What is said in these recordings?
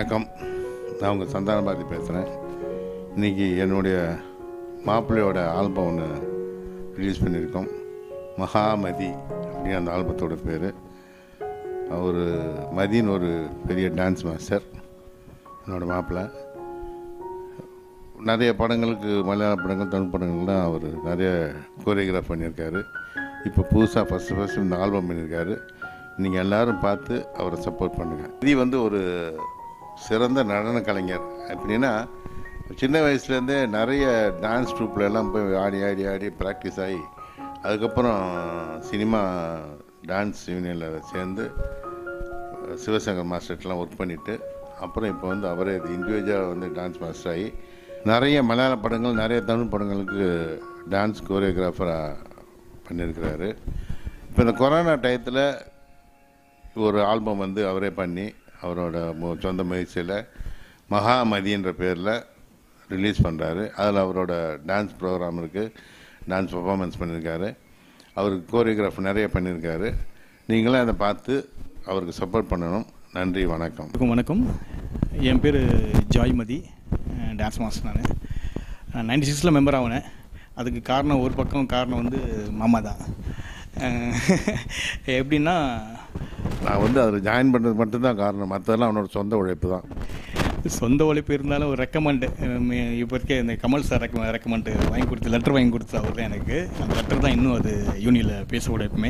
வணக்கம். நான் உங்கள் சந்தானபாரதி பேசுகிறேன். இன்றைக்கி என்னுடைய மாப்பிள்ளையோட ஆல்பம் ஒன்று ரிலீஸ் பண்ணியிருக்கோம். மகாமதி அப்படின்னு அந்த ஆல்பத்தோட பேர். அவர் மதின்னு ஒரு பெரிய டான்ஸ் மாஸ்டர் என்னோடய மாப்பிள்ளை. நிறைய படங்களுக்கு, மலையாள படங்கள், தமிழ் படங்கள்லாம் அவர் நிறைய கோரியோகிராஃப் பண்ணியிருக்காரு. இப்போ புதுசாக ஃபஸ்ட்டு இந்த ஆல்பம் பண்ணியிருக்காரு. நீங்கள் எல்லோரும் பார்த்து அவரை சப்போர்ட் பண்ணுங்கள். இது ஒரு சிறந்த நடன கலைஞர். எப்படின்னா, சின்ன வயசுலேருந்தே நிறைய டான்ஸ் ட்ரூப்லெல்லாம் போய் ஆடி ஆடி ஆடி ப்ராக்டிஸ் ஆகி அதுக்கப்புறம் சினிமா டான்ஸ் யூனியனில் சேர்ந்து சிவசங்கர் மாஸ்டர்லாம் ஒர்க் பண்ணிவிட்டு அப்புறம் இப்போ அவரே இண்டிவிஜுவலாக டான்ஸ் மாஸ்டர் ஆகி நிறைய மலையாள படங்கள், நிறைய தமிழ் படங்களுக்கு டான்ஸ் கோரியோகிராஃபராக பண்ணியிருக்கிறாரு. இப்போ இந்த கொரோனா டயத்தில் ஒரு ஆல்பம் அவரே பண்ணி அவரோட சொந்த முயற்சியில் மகாமதின்ற பேரில் ரிலீஸ் பண்ணுறாரு. அதில் அவரோட டான்ஸ் ப்ரோக்ராம் இருக்குது, டான்ஸ் பர்ஃபார்மன்ஸ் பண்ணியிருக்காரு. அவருக்கு கோரியோகிராஃப் நிறைய பண்ணியிருக்காரு. நீங்களே அதை பார்த்து அவருக்கு சப்போர்ட் பண்ணணும். நன்றி, வணக்கம். வணக்கம். என் பேர் ஜாய்மதி, டான்ஸ் மாஸ்டர். நான் 96 மெம்பர் ஆகினேன். அதுக்கு காரணம் ஒரு பக்கம் காரணம் மாமா தான். எப்படின்னா, நான் அதில் ஜாயின் பண்ணுறது மட்டும்தான் காரணம், மற்றதெல்லாம் அவனோட சொந்த உழைப்பு தான். சொந்த உழைப்பு இருந்தாலும் ஒரு ரெக்கமெண்டு, இப்போ இருக்க இந்த கமல் சார் ரெக்கமெண்டு வாங்கி கொடுத்து லெட்டர் வாங்கி கொடுத்து அவர் தான் எனக்கு. அந்த லெட்டர் தான் இன்னும் அது யூனியில் பேச உழைப்புமே.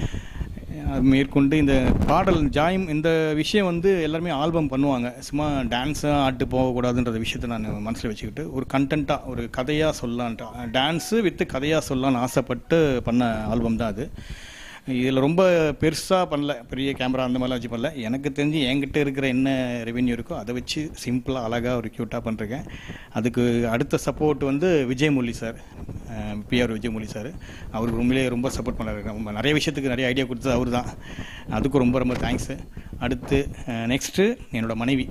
அது மேற்கொண்டு இந்த பாடல் இந்த விஷயம் எல்லாருமே ஆல்பம் பண்ணுவாங்க. சும்மா டான்ஸாக ஆட்டு போகக்கூடாதுன்ற விஷயத்தை நான் மனசில் வச்சுக்கிட்டு ஒரு கண்டென்ட்டாக, ஒரு கதையாக சொல்லலான்ட்டு, டான்ஸு வித்து கதையாக சொல்லலான்னு ஆசைப்பட்டு பண்ண ஆல்பம் தான் அது. இதில் ரொம்ப பெருசாக பண்ணல, பெரிய கேமரா அந்த மாதிரிலாம் வச்சு பண்ணல. எனக்கு தெரிஞ்சு என்கிட்ட இருக்கிற என்ன ரெவென்யூ இருக்கோ அதை வச்சு சிம்பிளாக அழகாக ஒரு க்யூட்டாக பண்ணிருக்கேன். அதுக்கு அடுத்த support Vijayamurthy sir, PR Vijayamurthy sir. அவருக்கு உண்மையிலேயே ரொம்ப சப்போர்ட் பண்ணாரு. நிறைய விஷயத்துக்கு நிறைய ஐடியா கொடுத்தது அவர் தான். அதுக்கும் ரொம்ப ரொம்ப தேங்க்ஸு. அடுத்து நெக்ஸ்ட்டு என்னோடய மனைவி.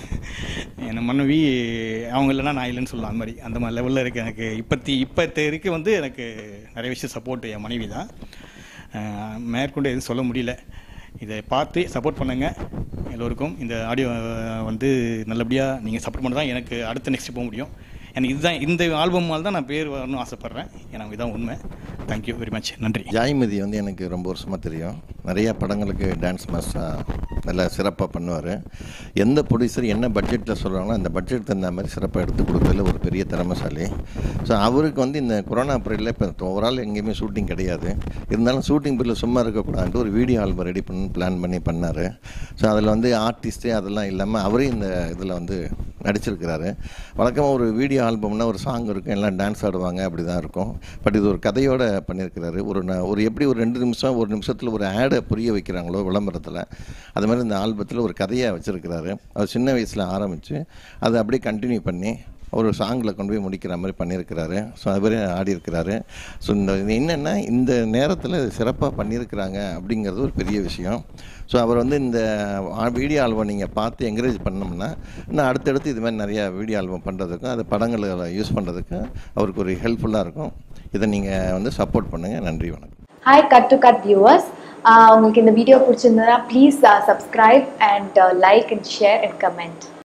என் மனைவி அவங்க இல்லைன்னா நான் இல்லைன்னு சொல்லலாம். அந்த மாதிரி லெவலில் இருக்குது. எனக்கு இப்போத்தைக்கு எனக்கு நிறைய விஷயம் சப்போர்ட் என் மனைவி தான். மேற்கொண்டு எதுவும் சொல்ல முடியல. இதை பார்த்து சப்போர்ட் பண்ணுங்கள் எல்லோருக்கும். இந்த ஆடியோ நல்லபடியாக நீங்கள் சப்போர்ட் பண்ண தான் எனக்கு அடுத்த நெக்ஸ்ட் போக முடியும். எனக்கு இதுதான், இந்த ஆல்பமால் தான் நான் பேர் வரணும்னு ஆசைப்பட்றேன். எனக்கு இதுதான் உண்மை. Thank you very much. நன்றி. ஜாய்மதி எனக்கு ரொம்ப வருஷமாக தெரியும். நிறைய படங்களுக்கு டான்ஸ் மாஸ்டராக நல்லா சிறப்பாக பண்ணுவார். எந்த ப்ரொடியூசர் என்ன பட்ஜெட்டில் சொல்கிறாங்களோ அந்த பட்ஜெட் தகுந்த மாதிரி சிறப்பாக எடுத்து கொடுக்குறதுல ஒரு பெரிய திறமைசாலி. ஸோ அவருக்கு இந்த கொரோனா பீரியடில் இப்போ ஓவரால் எங்கேயுமே ஷூட்டிங் கிடையாது. இருந்தாலும் ஷூட்டிங் பீரியடில் சும்மா இருக்கக்கூடாதுன்ட்டு ஒரு வீடியோ ஆல்பம் ரெடி பிளான் பண்ணி பண்ணார். ஸோ அதில் ஆர்டிஸ்ட்டு அதெல்லாம் இல்லாமல் அவரே இந்த இதில் நடிச்சிருக்கிறாரு. வழக்கமாக ஒரு வீடியோ ஆல்பம்னா ஒரு சாங் இருக்கும், எல்லாம் டான்ஸ் ஆடுவாங்க, அப்படி தான் இருக்கும். பட் இது ஒரு கதையோடு பண்ணியிருக்கிறாரு. ஒரு எப்படி ஒரு 2 நிமிஷம் 1 நிமிஷத்தில் ஒரு ஆடை புரிய வைக்கிறாங்களோ விளம்பரத்தில், அது மாதிரி இந்த ஆல்பத்தில் ஒரு கதையாக வச்சுருக்கிறாரு. அவர் சின்ன வயசில் ஆரம்பித்து அதை அப்படியே கண்டினியூ பண்ணி ஒரு சாங்கில் கொண்டு போய் முடிக்கிற மாதிரி பண்ணியிருக்கிறாரு. ஸோ அதுவரை ஆடி இருக்கிறாரு. ஸோ என்னென்னா இந்த நேரத்தில் சிறப்பாக பண்ணியிருக்கிறாங்க அப்படிங்கிறது ஒரு பெரிய விஷயம். ஸோ அவர் இந்த வீடியோ ஆல்பம் நீங்கள் பார்த்து என்கரேஜ் பண்ணோம்னா இன்னும் அடுத்தடுத்து இது மாதிரி நிறையா வீடியோ ஆல்பம் பண்ணுறதுக்கும் அது படங்களை யூஸ் பண்ணுறதுக்கும் அவருக்கு ஒரு ஹெல்ப்ஃபுல்லாக இருக்கும். இதை நீங்கள் சப்போர்ட் பண்ணுங்கள். நன்றி, வணக்கம். Hi cut to cut viewers. உங்களுக்கு இந்த வீடியோ பிடிச்சிருந்ததுன்னா please subscribe and like and share and comment.